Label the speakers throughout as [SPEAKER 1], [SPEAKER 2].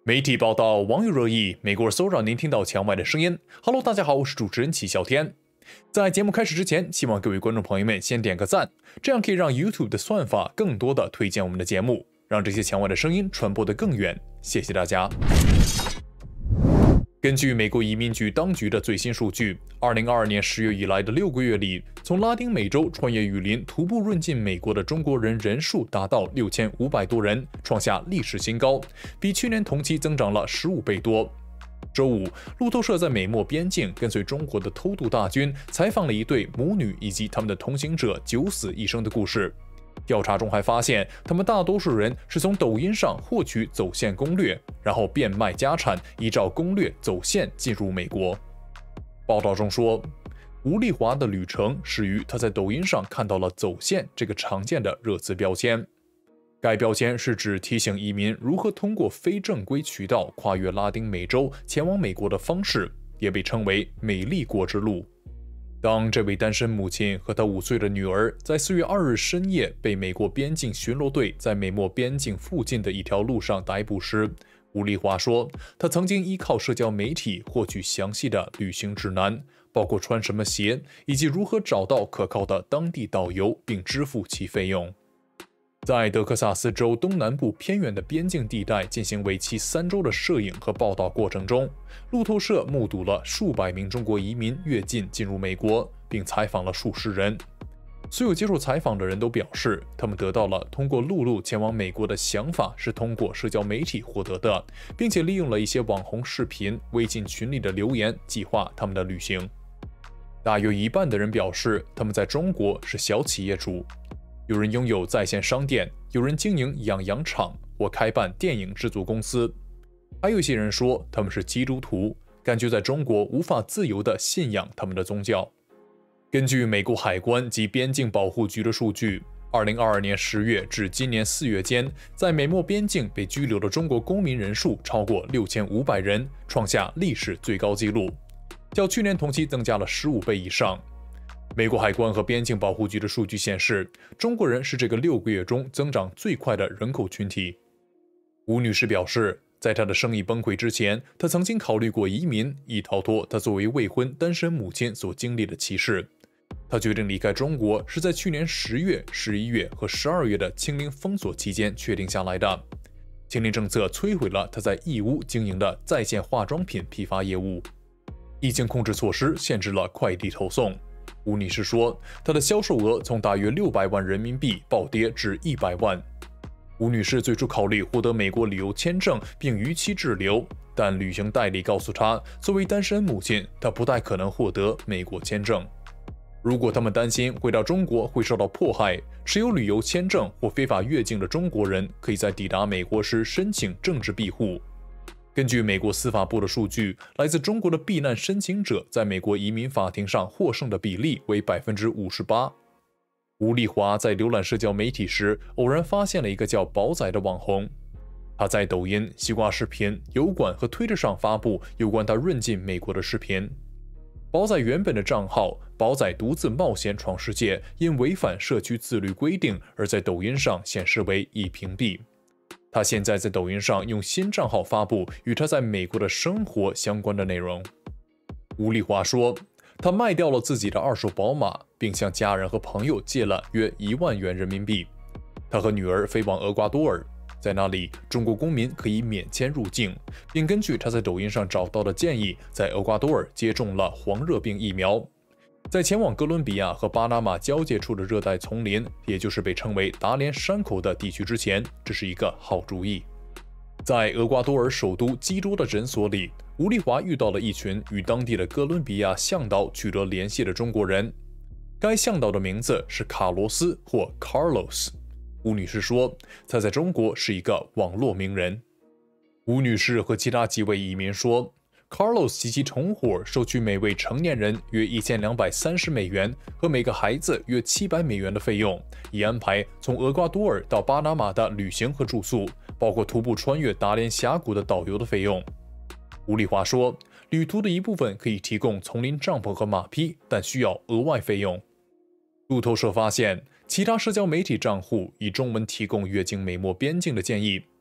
[SPEAKER 1] 媒体报道，网友热议，美国搜让您听到墙外的声音。Hello， 大家好，我是主持人齐小天。在节目开始之前，希望各位观众朋友们先点个赞，这样可以让 YouTube 的算法更多的推荐我们的节目，让这些墙外的声音传播得更远。谢谢大家。根据美国移民局当局的最新数据，2022年10月以来的6个月里，从拉丁美洲穿越雨林徒步润进美国的中国人人数达到6500多人，创下历史新高，比去年同期增长了15倍多。周五，路透社在美墨边境跟随中国的偷渡大军，采访了一对母女以及他们的同行者九死一生的故事。调查中还发现，他们大多数人是从抖音上获取走线攻略，然后变卖家产，依照攻略走线进入美国。报道中说，吴丽华的旅程始于他在抖音上看到了走线这个常见的热词标签。该标签是指提醒移民如何通过非正规渠道跨越拉丁美洲前往美国的方式，也被称为美丽国之路。当这位单身母亲和她5岁的女儿在4月2日深夜被美国边境巡逻队在美墨边境附近的一条路上逮捕时，吴丽华说，她曾经依靠社交媒体获取详细的旅行指南，包括穿什么鞋以及如何找到可靠的当地导游并支付其费用。在德克萨斯州东南部偏远的边境地带进行为期3周的摄影和报道过程中，路透社目睹了数百名中国移民越境进入美国，并采访了数十人。所有接受采访的人都表示，他们得到了通过陆路前往美国的想法是通过社交媒体获得的，并且利用了一些网红视频、微信群里的留言计划他们的旅行。大约一半的人表示，他们在中国是小企业主。有人拥有在线商店，有人经营养羊场或开办电影制作公司，还有一些人说他们是基督徒，感觉在中国无法自由地信仰他们的宗教。根据美国海关及边境保护局的数据，2022年10月至今年4月间，在美墨边境被拘留的中国公民人数超过6500人，创下历史最高纪录，较去年同期增加了15倍以上。美国海关和边境保护局的数据显示，中国人是这个6个月中增长最快的人口群体。吴女士表示，在她的生意崩溃之前，她曾经考虑过移民，以逃脱她作为未婚单身母亲所经历的歧视。她决定离开中国是在去年10月、11月和12月的清零封锁期间确定下来的。清零政策摧毁了她在义乌经营的在线化妆品批发业务。疫情控制措施限制了快递投送。吴女士说，她的销售额从大约600万人民币暴跌至100万。吴女士最初考虑获得美国旅游签证并逾期滞留，但旅行代理告诉她，作为单身母亲，她不太可能获得美国签证。如果他们担心回到中国会受到迫害，持有旅游签证或非法越境的中国人可以在抵达美国时申请政治庇护。根据美国司法部的数据，来自中国的避难申请者在美国移民法庭上获胜的比例为58%。吴丽华在浏览社交媒体时，偶然发现了一个叫宝仔的网红。他在抖音、西瓜视频、油管和推特上发布有关他润进美国的视频。宝仔原本的账号“宝仔独自冒险闯世界”因违反社区自律规定而在抖音上显示为已屏蔽。他现在在抖音上用新账号发布与他在美国的生活相关的内容。吴丽华说，他卖掉了自己的2手宝马，并向家人和朋友借了约1万元人民币。他和女儿飞往厄瓜多尔，在那里中国公民可以免签入境，并根据他在抖音上找到的建议，在厄瓜多尔接种了黄热病疫苗。在前往哥伦比亚和巴拿马交界处的热带丛林，也就是被称为达连山口的地区之前，这是一个好主意。在厄瓜多尔首都基多的诊所里，吴丽华遇到了一群与当地的哥伦比亚向导取得联系的中国人。该向导的名字是卡罗斯或 Carlos。吴女士说，他在中国是一个网络名人。吴女士和其他几位移民说，Carlos 及其同伙收取每位成年人约1230美元和每个孩子约700美元的费用，以安排从厄瓜多尔到巴拿马的旅行和住宿，包括徒步穿越达连峡谷的导游的费用。吴丽华说，旅途的一部分可以提供丛林帐篷和马匹，但需要额外费用。路透社发现，其他社交媒体账户以中文提供越境美墨边境的建议。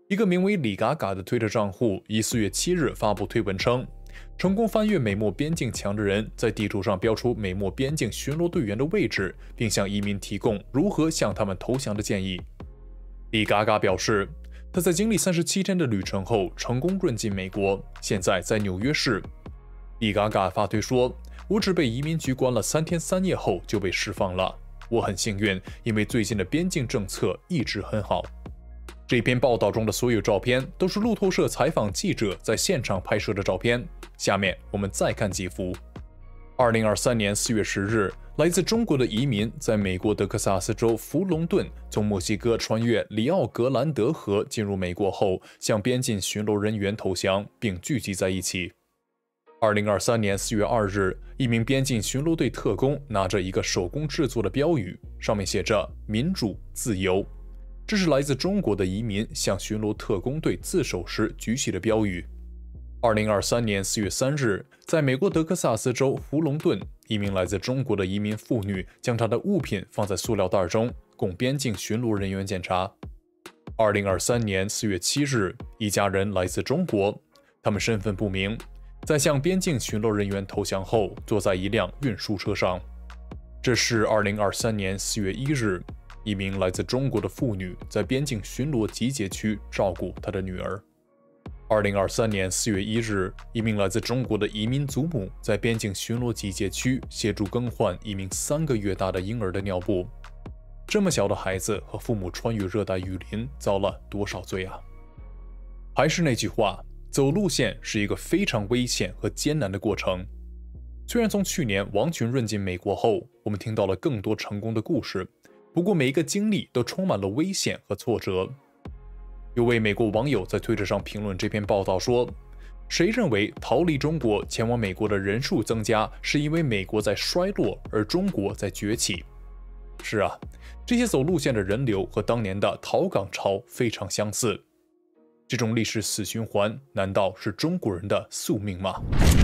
[SPEAKER 1] 一个名为李嘎嘎的推特账户于4月7日发布推文称，成功翻越美墨边境墙的人在地图上标出美墨边境巡逻队员的位置，并向移民提供如何向他们投降的建议。李嘎嘎表示，他在经历37天的旅程后成功润进美国，现在在纽约市。李嘎嘎发推说，我只被移民局关了3天3夜后就被释放了，我很幸运，因为最近的边境政策一直很好。这篇报道中的所有照片都是路透社采访记者在现场拍摄的照片。下面我们再看几幅。2023年4月10日，来自中国的移民在美国德克萨斯州弗龙顿从墨西哥穿越里奥格兰德河进入美国后，向边境巡逻人员投降，并聚集在一起。2023年4月2日，一名边境巡逻队特工拿着一个手工制作的标语，上面写着“民主自由”。这是来自中国的移民向巡逻特工队自首时举起的标语。2023年4月3日，在美国德克萨斯州弗龙顿，一名来自中国的移民妇女将她的物品放在塑料袋中，供边境巡逻人员检查。2023年4月7日，一家人来自中国，他们身份不明，在向边境巡逻人员投降后，坐在一辆运输车上。这是2023年4月1日。一名来自中国的妇女在边境巡逻集结区照顾她的女儿。2023年4月1日，一名来自中国的移民祖母在边境巡逻集结区协助更换一名3个月大的婴儿的尿布。这么小的孩子和父母穿越热带雨林，遭了多少罪啊！还是那句话，走路线是一个非常危险和艰难的过程。虽然从去年王群润进美国后，我们听到了更多成功的故事。不过每一个经历都充满了危险和挫折。有位美国网友在推特上评论这篇报道说：“谁认为逃离中国前往美国的人数增加是因为美国在衰落，而中国在崛起？”是啊，这些走路线的人流和当年的逃港潮非常相似。这种历史死循环，难道是中国人的宿命吗？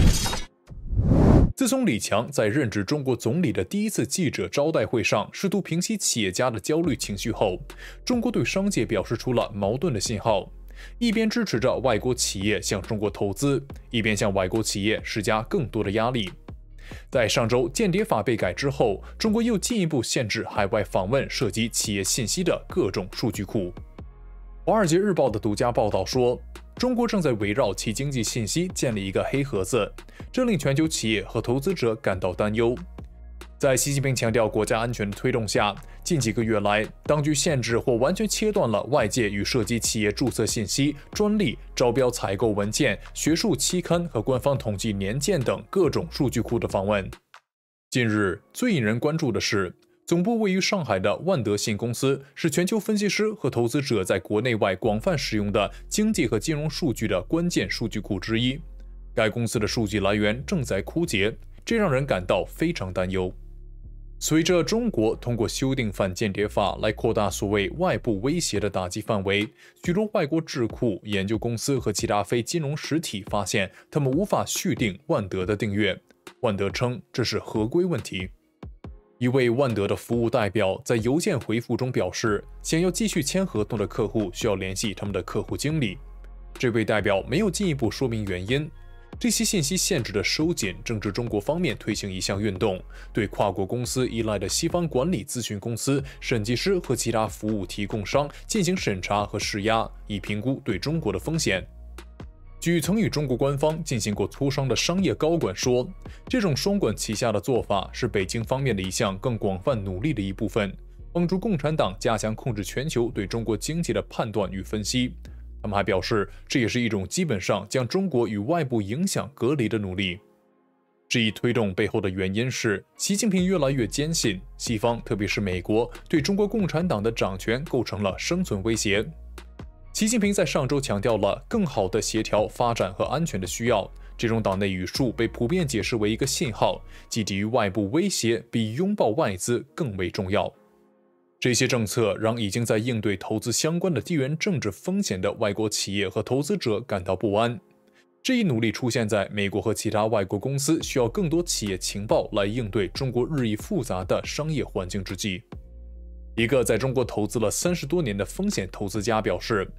[SPEAKER 1] 自从李强在任职中国总理的第一次记者招待会上试图平息企业家的焦虑情绪后，中国对商界表示出了矛盾的信号，一边支持着外国企业向中国投资，一边向外国企业施加更多的压力。在上周间谍法被改之后，中国又进一步限制海外访问涉及企业信息的各种数据库。《华尔街日报》的独家报道说，中国正在围绕其经济信息建立一个黑盒子，这令全球企业和投资者感到担忧。在习近平强调国家安全的推动下，近几个月来，当局限制或完全切断了外界与涉及企业注册信息、专利、招标采购文件、学术期刊和官方统计年鉴等各种数据库的访问。近日，最引人关注的是，总部位于上海的万德信公司是全球分析师和投资者在国内外广泛使用的经济和金融数据的关键数据库之一。该公司的数据来源正在枯竭，这让人感到非常担忧。随着中国通过修订反间谍法来扩大所谓外部威胁的打击范围，许多外国智库、研究公司和其他非金融实体发现，他们无法续订万德的订阅。万德称这是合规问题。一位万德的服务代表在邮件回复中表示，想要继续签合同的客户需要联系他们的客户经理。这位代表没有进一步说明原因。这些信息限制的收紧正值中国方面推行一项运动，对跨国公司依赖的西方管理咨询公司、审计师和其他服务提供商进行审查和施压，以评估对中国的风险。据曾与中国官方进行过磋商的商业高管说，这种双管齐下的做法是北京方面的一项更广泛努力的一部分，帮助共产党加强控制全球对中国经济的判断与分析。他们还表示，这也是一种基本上将中国与外部影响隔离的努力。这一推动背后的原因是，习近平越来越坚信，西方特别是美国对中国共产党的掌权构成了生存威胁。习近平在上周强调了更好的协调发展和安全的需要，这种党内语述被普遍解释为一个信号，即抵御外部威胁比拥抱外资更为重要。这些政策让已经在应对投资相关的地缘政治风险的外国企业和投资者感到不安。这一努力出现在美国和其他外国公司需要更多企业情报来应对中国日益复杂的商业环境之际。一个在中国投资了30多年的风险投资家表示，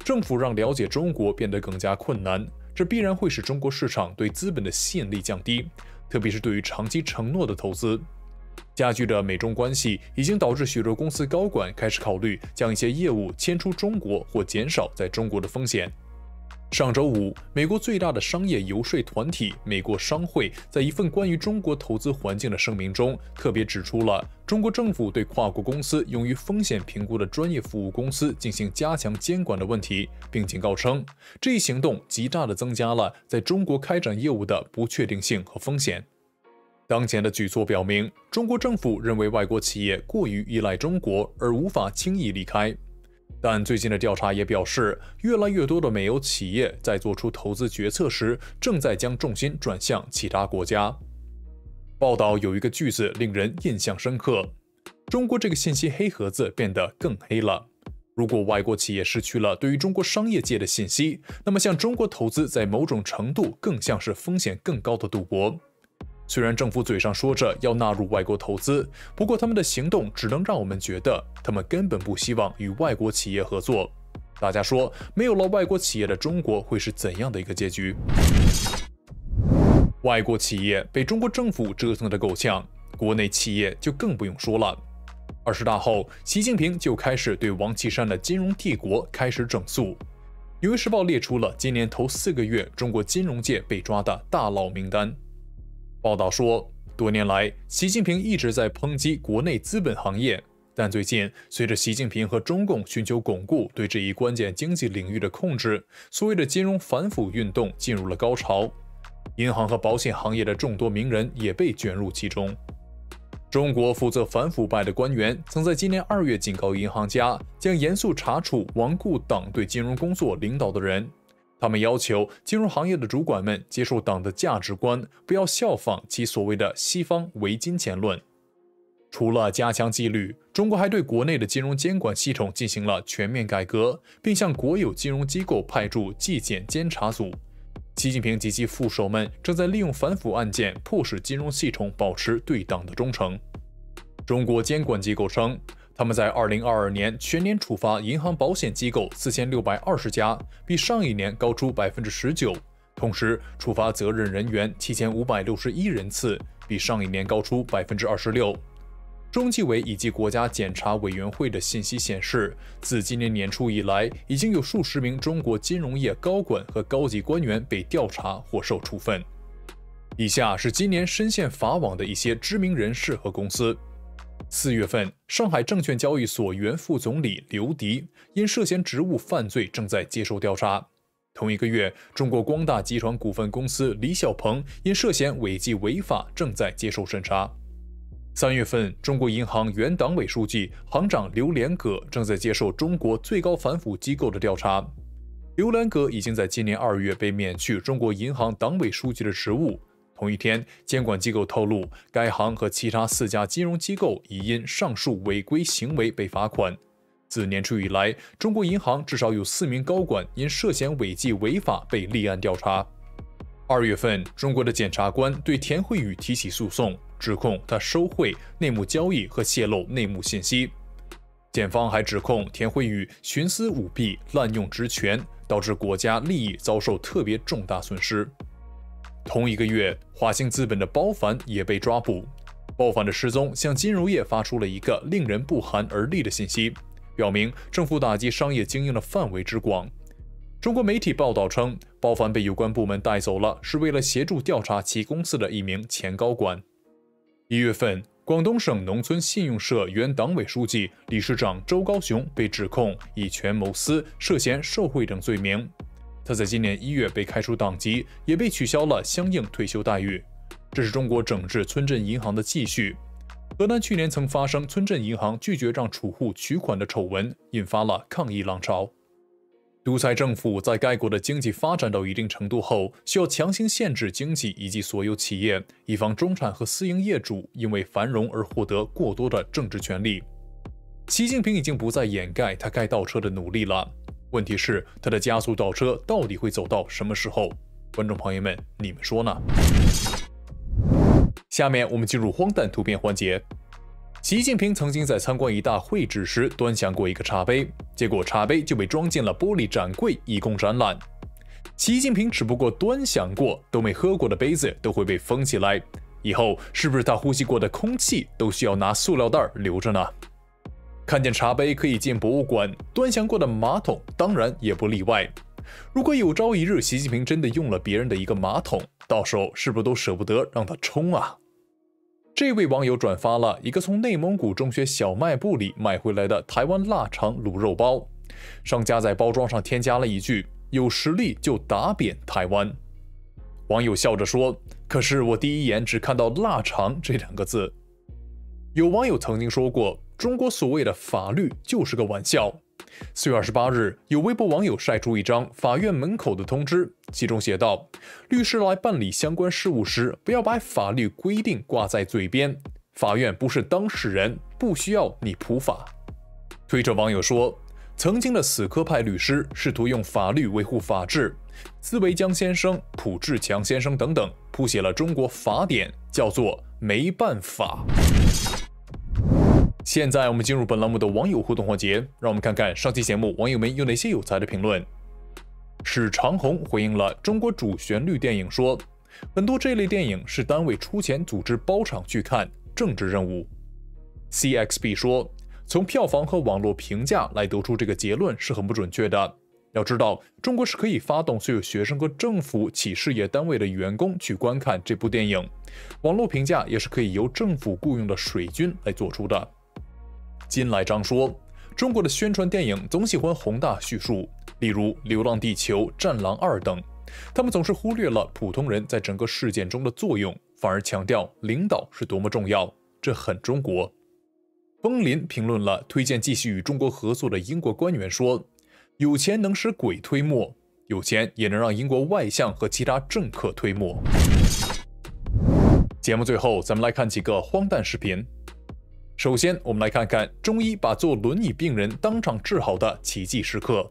[SPEAKER 1] 政府让了解中国变得更加困难，这必然会使中国市场对资本的吸引力降低，特别是对于长期承诺的投资。加剧的美中关系已经导致许多公司高管开始考虑将一些业务迁出中国或减少在中国的风险。上周五，美国最大的商业游说团体美国商会在一份关于中国投资环境的声明中，特别指出了中国政府对跨国公司用于风险评估的专业服务公司进行加强监管的问题，并警告称，这一行动极大地增加了在中国开展业务的不确定性和风险。当前的举措表明，中国政府认为外国企业过于依赖中国而无法轻易离开。但最近的调查也表示，越来越多的美欧企业在做出投资决策时，正在将重心转向其他国家。报道有一个句子令人印象深刻：中国这个信息黑盒子变得更黑了。如果外国企业失去了对于中国商业界的信息，那么向中国投资在某种程度更像是风险更高的赌博。虽然政府嘴上说着要纳入外国投资，不过他们的行动只能让我们觉得他们根本不希望与外国企业合作。大家说，没有了外国企业的中国会是怎样的一个结局？外国企业被中国政府折腾得够呛，国内企业就更不用说了。20大后，习近平就开始对王岐山的金融帝国开始整肃。《纽约时报》列出了今年头4个月中国金融界被抓的大佬名单。报道说，多年来，习近平一直在抨击国内资本行业，但最近，随着习近平和中共寻求巩固对这一关键经济领域的控制，所谓的金融反腐运动进入了高潮。银行和保险行业的众多名人也被卷入其中。中国负责反腐败的官员曾在今年2月警告银行家，将严肃查处罔顾党对金融工作领导的人。他们要求金融行业的主管们接受党的价值观，不要效仿其所谓的西方唯金钱论。除了加强纪律，中国还对国内的金融监管系统进行了全面改革，并向国有金融机构派驻纪检监察组。习近平及其副手们正在利用反腐案件迫使金融系统保持对党的忠诚。中国监管机构称，他们在2022年全年处罚银行保险机构4620家，比上一年高出19%，同时处罚责任人员7561人次，比上一年高出26%。中纪委以及国家检察委员会的信息显示，自今年年初以来，已经有数十名中国金融业高管和高级官员被调查或受处分。以下是今年深陷法网的一些知名人士和公司。4月份，上海证券交易所原副总理刘迪因涉嫌职务犯罪正在接受调查。同一个月，中国光大集团股份公司李小鹏因涉嫌违纪违法正在接受审查。3月份，中国银行原党委书记、行长刘连葛正在接受中国最高反腐机构的调查。刘连葛已经在今年2月被免去中国银行党委书记的职务。同一天，监管机构透露，该行和其他4家金融机构已因上述违规行为被罚款。自年初以来，中国银行至少有4名高管因涉嫌违纪违法被立案调查。2月份，中国的检察官对田慧宇提起诉讼，指控他收贿、内幕交易和泄露内幕信息。检方还指控田慧宇徇私舞弊、滥用职权，导致国家利益遭受特别重大损失。同一个月，华兴资本的包凡也被抓捕。包凡的失踪向金融业发出了一个令人不寒而栗的信息，表明政府打击商业经营的范围之广。中国媒体报道称，包凡被有关部门带走了，是为了协助调查其公司的一名前高管。1月份，广东省农村信用社原党委书记、理事长周高雄被指控以权谋私、涉嫌受贿等罪名。他在今年1月被开除党籍，也被取消了相应退休待遇。这是中国整治村镇银行的继续。河南去年曾发生村镇银行拒绝让储户取款的丑闻，引发了抗议浪潮。独裁政府在该国的经济发展到一定程度后，需要强行限制经济以及所有企业，以防中产和私营业主因为繁荣而获得过多的政治权利。习近平已经不再掩盖他该倒车的努力了。问题是，他的加速倒车到底会走到什么时候？观众朋友们，你们说呢？下面我们进入荒诞图片环节。 习近平曾经在参观一大会址时端详过一个茶杯，结果茶柜就被装进了玻璃展柜以供展览。习近平只不过端详过，都没喝过的杯子都会被封起来，以后是不是他呼吸过的空气都需要拿塑料袋留着呢？看见茶杯可以进博物馆，端详过的马桶当然也不例外。如果有朝一日习近平真的用了别人的一个马桶，到时候是不是都舍不得让他冲啊？这位网友转发了一个从内蒙古中学小卖部里买回来的台湾腊肠卤肉包，商家在包装上添加了一句“有实力就打扁台湾”。网友笑着说：“可是我第一眼只看到腊肠这2个字。”有网友曾经说过，中国所谓的法律就是个玩笑。4月28日，有微博网友晒出一张法院门口的通知，其中写道：“律师来办理相关事务时，不要把法律规定挂在嘴边，法院不是当事人，不需要你普法。”推特网友说，曾经的死磕派律师试图用法律维护法治，司维江先生、卜志强先生等等谱写了中国法典，叫做没办法。现在我们进入本栏目的网友互动环节，让我们看看上期节目网友们有哪些有才的评论。史长虹回应了中国主旋律电影说，很多这类电影是单位出钱组织包场去看，政治任务。CXB 说，从票房和网络评价来得出这个结论是很不准确的。要知道，中国是可以发动所有学生和政府企事业单位的员工去观看这部电影，网络评价也是可以由政府雇佣的水军来做出的。金来章说，中国的宣传电影总喜欢宏大叙述，例如《流浪地球》《战狼2》等，他们总是忽略了普通人在整个事件中的作用，反而强调领导是多么重要，这很中国。风林评论了推荐继续与中国合作的英国官员说，有钱能使鬼推磨，有钱也能让英国外相和其他政客推磨。节目最后，咱们来看几个荒诞视频。首先，我们来看看中医把坐轮椅病人当场治好的奇迹时刻。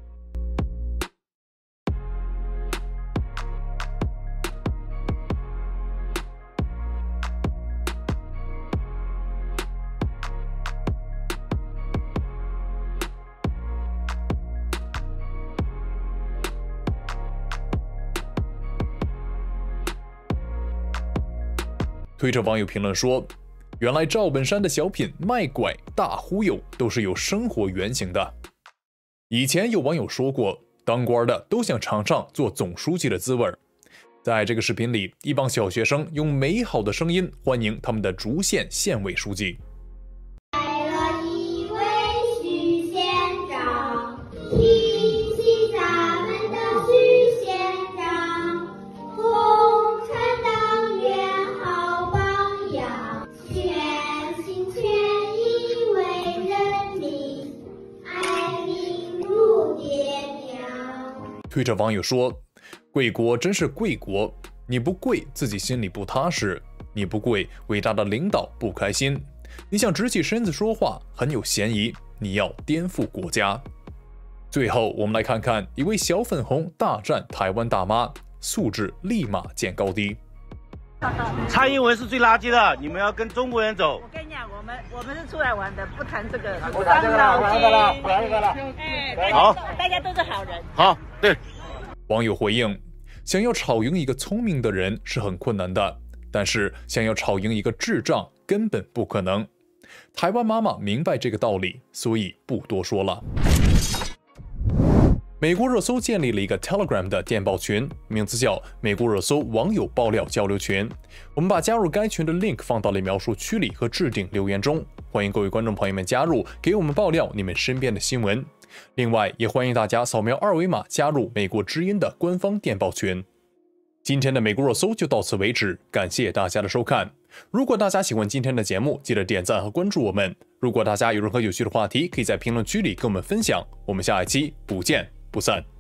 [SPEAKER 1] 推特网友评论说，原来赵本山的小品卖拐大忽悠都是有生活原型的。以前有网友说过，当官的都想尝尝做总书记的滋味。在这个视频里，一帮小学生用美好的声音欢迎他们的竹县县委书记。
[SPEAKER 2] 来了一位许县长，听起咱们的许县长，红尘当元好榜样，全心全意为人民，爱民如爹娘。
[SPEAKER 1] 推特网友说，贵国真是贵国，你不贵自己心里不踏实，你不贵伟大的领导不开心，你想直起身子说话很有嫌疑，你要颠覆国家。最后我们来看看一位小粉红大战台湾大妈，素质立马见高低。
[SPEAKER 3] 蔡英文是最垃圾的，你们要跟中国人走。
[SPEAKER 4] 我跟你讲，我们是出来玩的，不谈这个。
[SPEAKER 3] 不谈这个了，不谈这个了，不谈这个了。
[SPEAKER 4] 哎，
[SPEAKER 3] 好，
[SPEAKER 4] 大家都是好人。
[SPEAKER 3] 好，对。
[SPEAKER 1] 网友回应，想要吵赢一个聪明的人是很困难的，但是想要吵赢一个智障根本不可能。台湾妈妈明白这个道理，所以不多说了。美国热搜建立了一个 Telegram 的电报群，名字叫美国热搜网友爆料交流群。我们把加入该群的 link 放到了描述区里和置顶留言中，欢迎各位观众朋友们加入，给我们爆料你们身边的新闻。另外，也欢迎大家扫描2维码加入美国之音的官方电报群。今天的美国热搜就到此为止，感谢大家的收看。如果大家喜欢今天的节目，记得点赞和关注我们。如果大家有任何有趣的话题，可以在评论区里跟我们分享。我们下一期不见不散。